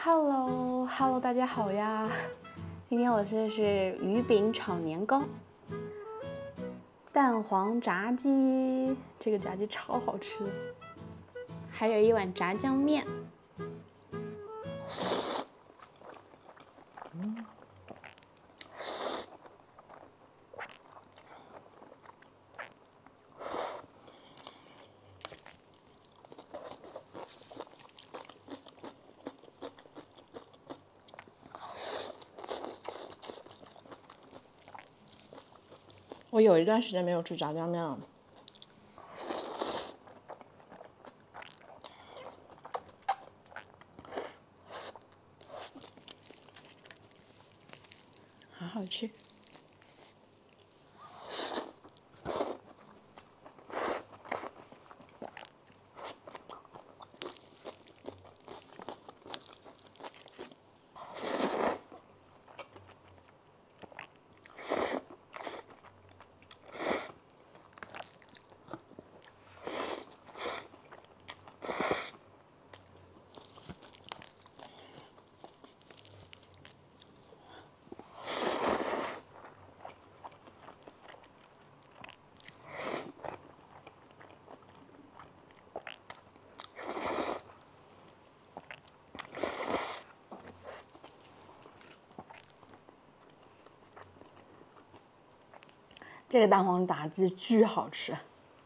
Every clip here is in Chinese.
Hello，大家好呀！今天我吃的是鱼饼炒年糕，蛋黄炸鸡，这个炸鸡超好吃的，还有一碗炸酱面。我有一段时间没有吃炸酱面了，好好吃。这个蛋黄炸鸡巨好吃。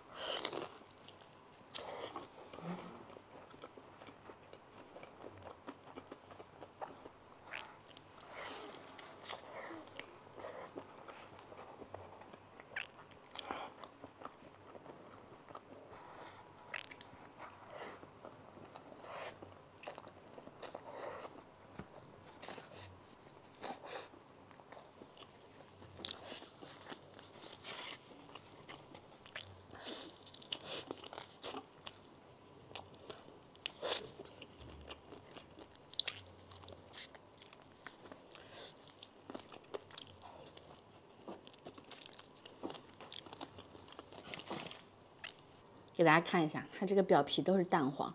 给大家看一下，它这个表皮都是蛋黄。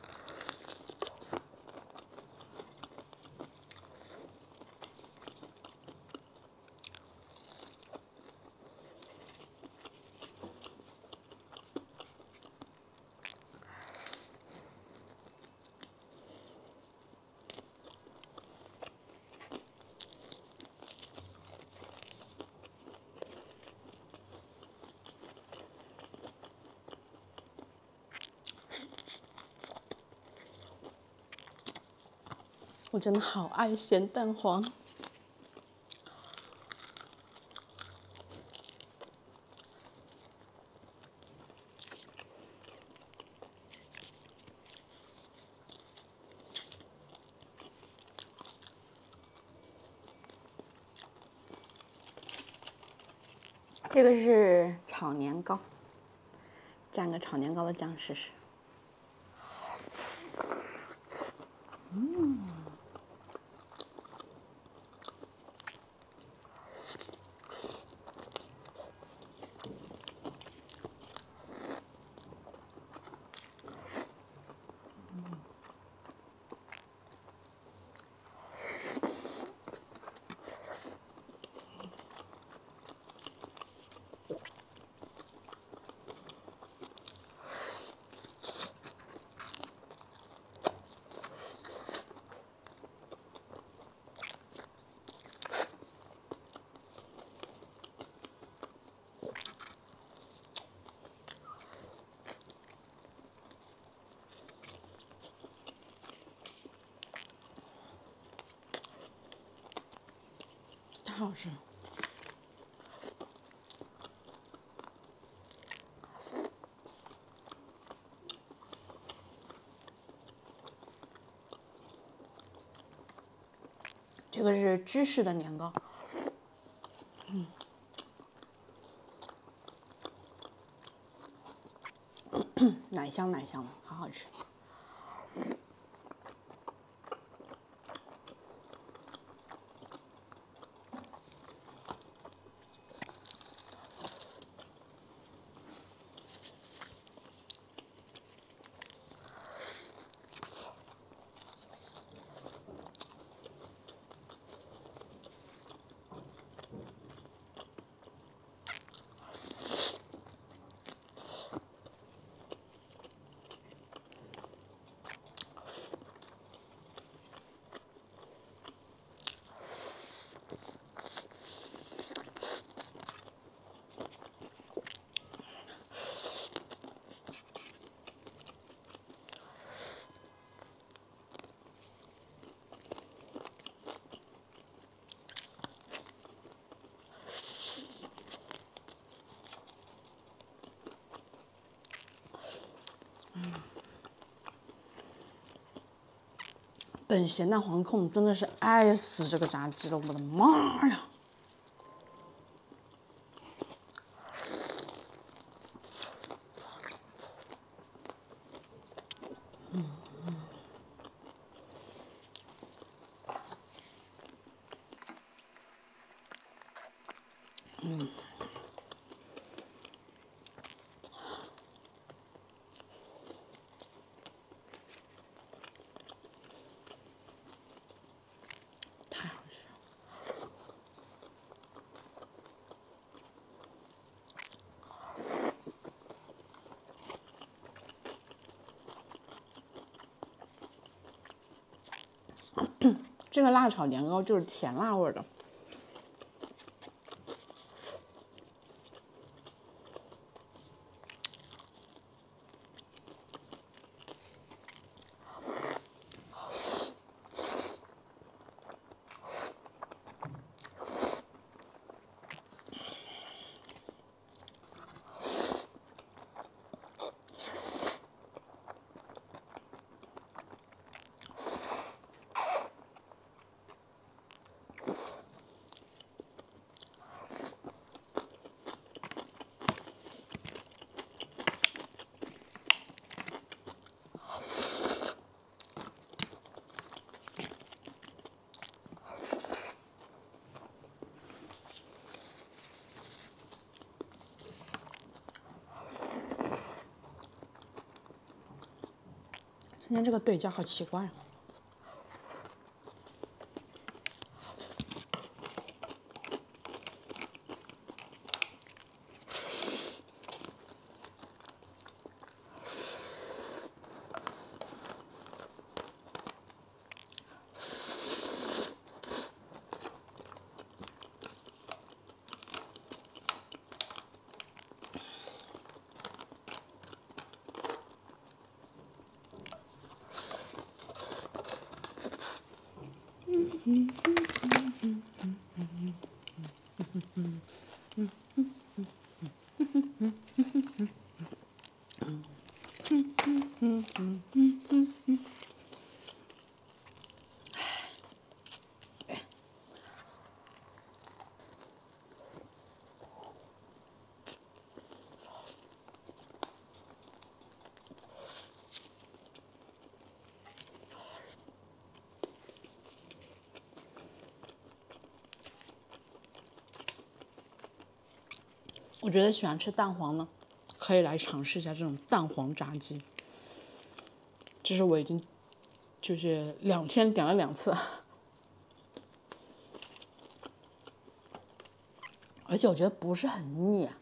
我真的好爱咸蛋黄。这个是炒年糕，蘸个炒年糕的酱试试。太好吃了。这个是芝士的年糕，奶香奶香的，好好吃。 本咸蛋黄控真的是爱死这个炸鸡了，我的妈呀！太好吃了。这个辣炒年糕就是甜辣味的。今天这个对焦好奇怪啊！我觉得喜欢吃蛋黄呢，可以来尝试一下这种蛋黄炸鸡。这是我已经就是2天点了2次，而且我觉得不是很腻啊。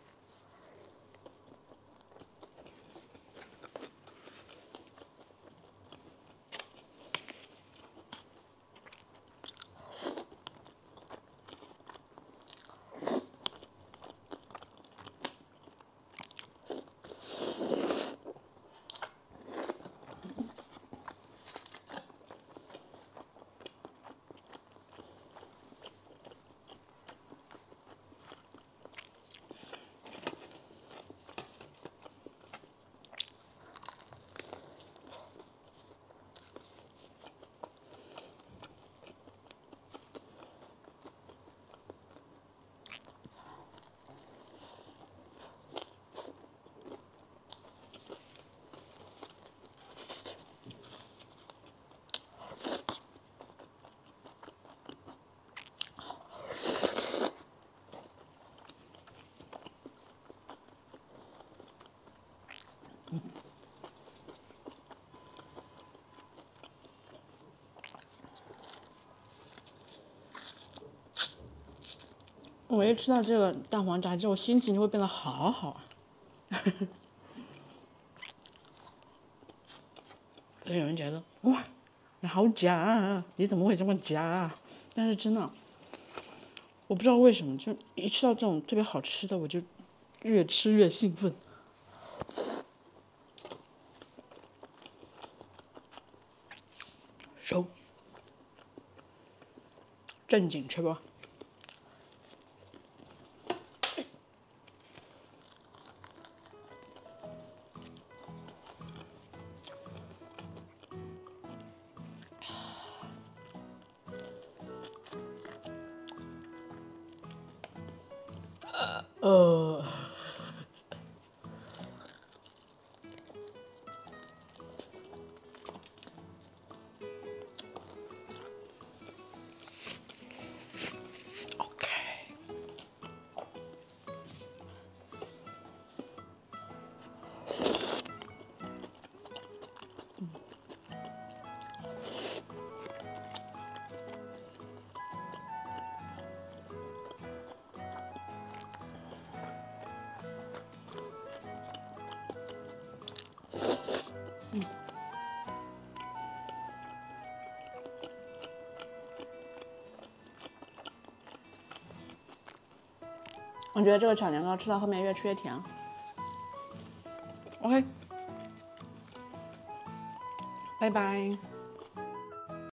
我一吃到这个蛋黄炸鸡，我心情就会变得好好啊。可能有人觉得哇，你好假啊，你怎么会这么假啊？但是真的，我不知道为什么，就一吃到这种特别好吃的，我就越吃越兴奋。收，正经吃吧。 呃。 我觉得这个炒年糕吃到后面越吃越甜。OK，拜拜。